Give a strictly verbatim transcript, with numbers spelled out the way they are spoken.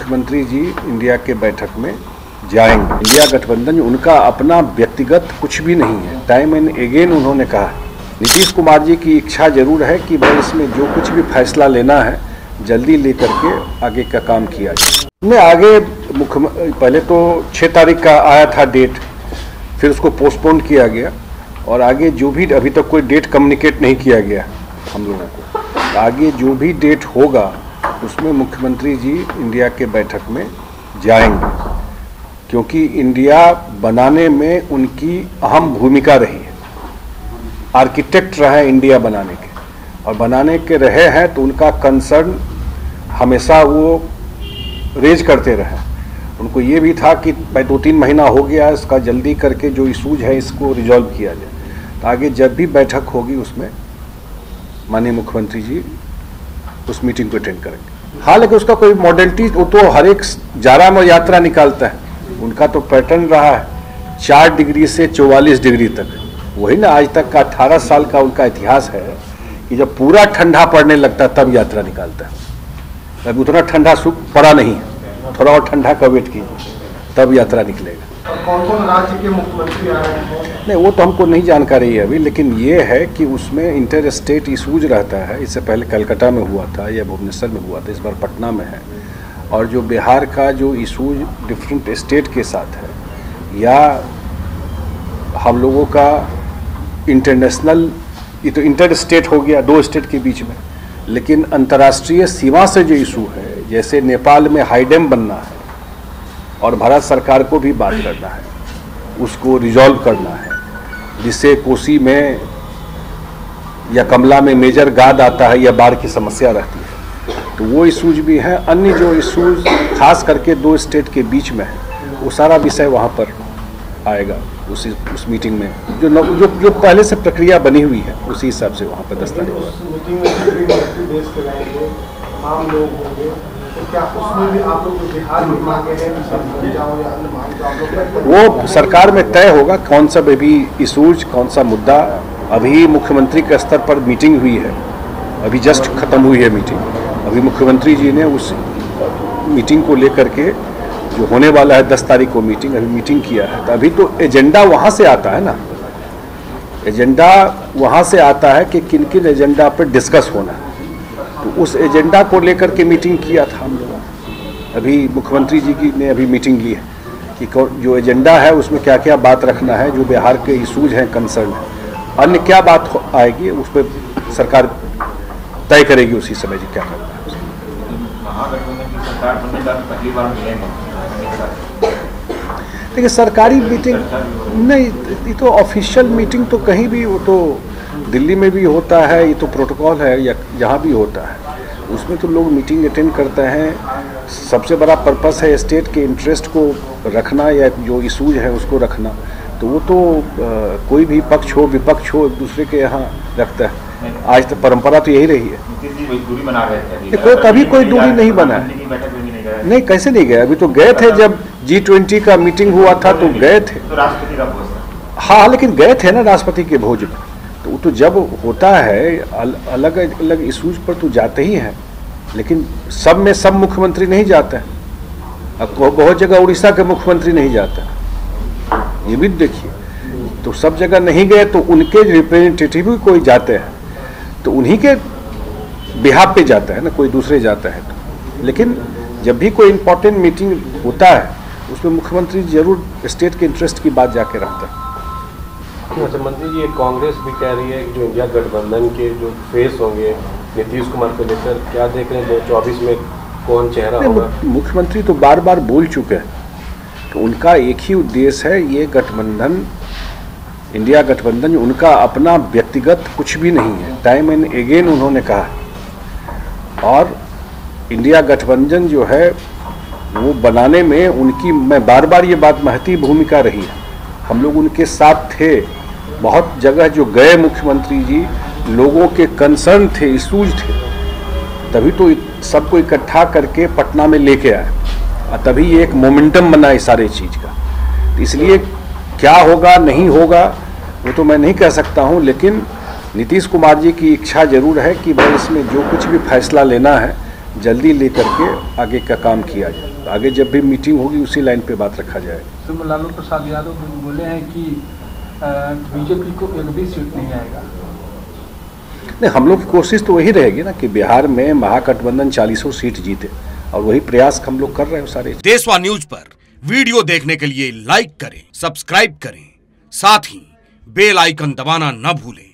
मुख्यमंत्री जी इंडिया के बैठक में जाएंगे। इंडिया गठबंधन उनका अपना व्यक्तिगत कुछ भी नहीं है। टाइम एंड अगेन उन्होंने कहा नीतीश कुमार जी की इच्छा जरूर है कि भाई इसमें जो कुछ भी फैसला लेना है जल्दी लेकर के आगे का काम किया जाए। मैं आगे मुख्य पहले तो छः तारीख का आया था डेट, फिर उसको पोस्टपोन किया गया और आगे जो भी अभी तक कोई डेट कम्युनिकेट नहीं किया गया हम लोगों को। आगे जो भी डेट होगा उसमें मुख्यमंत्री जी इंडिया के बैठक में जाएंगे, क्योंकि इंडिया बनाने में उनकी अहम भूमिका रही है। आर्किटेक्ट रहा है इंडिया बनाने के, और बनाने के रहे हैं तो उनका कंसर्न हमेशा वो रेज करते रहे। उनको ये भी था कि भाई दो तीन महीना हो गया, इसका जल्दी करके जो इशूज है इसको रिजॉल्व किया जाए। तो आगे जब भी बैठक होगी उसमें माननीय मुख्यमंत्री जी उस मीटिंग को अटेंड करेंगे। हाँ, लेकिन उसका कोई मॉडलिटी वो तो हर एक जारा में यात्रा निकालता है। उनका तो पैटर्न रहा है चार डिग्री से चौवालीस डिग्री तक। वही ना आज तक का अठारह साल का उनका इतिहास है कि जब पूरा ठंडा पड़ने लगता तब यात्रा निकालता है। अभी उतना ठंडा सुख पड़ा नहीं है, थोड़ा और ठंडा का वेट कीजिए तब यात्रा निकलेगा। कौन कौन राज्य के मुख्यमंत्री आ रहे हैं? नहीं, वो तो हमको नहीं जानकारी है अभी, लेकिन ये है कि उसमें इंटर स्टेट इशूज रहता है। इससे पहले कलकत्ता में हुआ था या भुवनेश्वर में हुआ था, इस बार पटना में है। और जो बिहार का जो इशूज डिफरेंट स्टेट के साथ है, या हम लोगों का इंटरनेशनल, ये तो इंटर स्टेट हो गया दो स्टेट के बीच में, लेकिन अंतर्राष्ट्रीय सीमा से जो इशू है, जैसे नेपाल में हाई डैम बनना है और भारत सरकार को भी बात करना है, उसको रिजॉल्व करना है, जिससे कोसी में या कमला में मेजर गाद आता है या बाढ़ की समस्या रहती है, तो वो इशूज भी हैं। अन्य जो इशूज खास करके दो स्टेट के बीच में है, वो सारा विषय वहाँ पर आएगा उसी उस मीटिंग में। जो जो जो पहले से प्रक्रिया बनी हुई है उसी हिसाब से वहाँ पर दस्तावेज वो सरकार में तय होगा कौन सा बेबी इशूज, कौन सा मुद्दा। अभी मुख्यमंत्री के स्तर पर मीटिंग हुई है, अभी जस्ट खत्म हुई है मीटिंग। अभी मुख्यमंत्री जी ने उस मीटिंग को लेकर के जो होने वाला है दस तारीख को मीटिंग, अभी मीटिंग किया है। तो अभी तो एजेंडा वहाँ से आता है ना, एजेंडा वहाँ से आता है कि किन किन एजेंडा पर डिस्कस होना है। तो उस एजेंडा को लेकर के मीटिंग किया था हम लोग। अभी मुख्यमंत्री जी की ने अभी मीटिंग ली है कि जो एजेंडा है उसमें क्या क्या बात रखना है, जो बिहार के इशूज हैं, कंसर्न है, अन्य क्या बात आएगी उस पर सरकार तय करेगी उसी समय जी क्या करना है। देखिए, सरकारी मीटिंग नहीं, ये तो ऑफिशियल मीटिंग तो कहीं भी, वो तो दिल्ली में भी होता है, ये तो प्रोटोकॉल है, या जहाँ भी होता है उसमें तो लोग मीटिंग अटेंड करते हैं। सबसे बड़ा पर्पस है स्टेट के इंटरेस्ट को रखना या जो इशूज है उसको रखना। तो वो तो आ, कोई भी पक्ष हो विपक्ष हो एक दूसरे के यहाँ रखता है। आज तक परंपरा तो यही रही है। दूरी बना रहे थे, देखो कभी कोई दूरी नहीं बना है। नहीं, कैसे नहीं गए? अभी तो गए थे जब जी ट्वेंटी का मीटिंग हुआ था तो गए थे। तो राष्ट्रपति का भोज था। हाँ, लेकिन गए थे ना राष्ट्रपति के भोज में। तो तो जब होता है अल, अलग अलग इशूज पर तो जाते ही हैं, लेकिन सब में सब मुख्यमंत्री नहीं जाते हैं। अब बहुत जगह उड़ीसा के मुख्यमंत्री नहीं जाता, ये भी देखिए। तो सब जगह नहीं गए तो उनके रिप्रेजेंटेटिव भी कोई जाते हैं, तो उन्हीं के बिहाफ पे जाता है ना, कोई दूसरे जाता है तो। लेकिन जब भी कोई इम्पोर्टेंट मीटिंग होता है उसमें मुख्यमंत्री जरूर स्टेट के इंटरेस्ट की बात जाके रखता है। अच्छा मंत्री जी, कांग्रेस भी कह रही है कि जो इंडिया गठबंधन के जो फेस होंगे नीतीश कुमार को लेकर, क्या देख रहे हैं दो हज़ार चौबीस में कौन चेहरा होगा? मुख्यमंत्री तो बार बार बोल चुके हैं कि उनका एक ही उद्देश्य है, ये गठबंधन इंडिया गठबंधन उनका अपना व्यक्तिगत कुछ भी नहीं है। टाइम एंड अगेन उन्होंने कहा, और इंडिया गठबंधन जो है वो बनाने में उनकी, मैं बार बार ये बात महती भूमिका रही है। हम लोग उनके साथ थे, बहुत जगह जो गए मुख्यमंत्री जी, लोगों के कंसर्न थे, इशूज थे, तभी तो सबको इकट्ठा करके पटना में लेके आए, और तभी ये एक मोमेंटम बना इस सारे चीज़ का। तो इसलिए क्या होगा नहीं होगा वो तो मैं नहीं कह सकता हूँ, लेकिन नीतीश कुमार जी की इच्छा जरूर है कि भाई इसमें जो कुछ भी फैसला लेना है जल्दी लेकर के आगे का काम किया जाए। आगे जब भी मीटिंग होगी उसी लाइन पे बात रखा जाए। तो लालू प्रसाद यादव बोले हैं कि बीजेपी को एक भी सीट नहीं आएगा। नहीं, हम लोग की कोशिश तो वही रहेगी ना कि बिहार में महागठबंधन चालीसों सीट जीते, और वही प्रयास हम लोग कर रहे हैं सारे। देशवा न्यूज पर वीडियो देखने के लिए लाइक करें, सब्सक्राइब करें, साथ ही बेल आइकन दबाना न भूलें।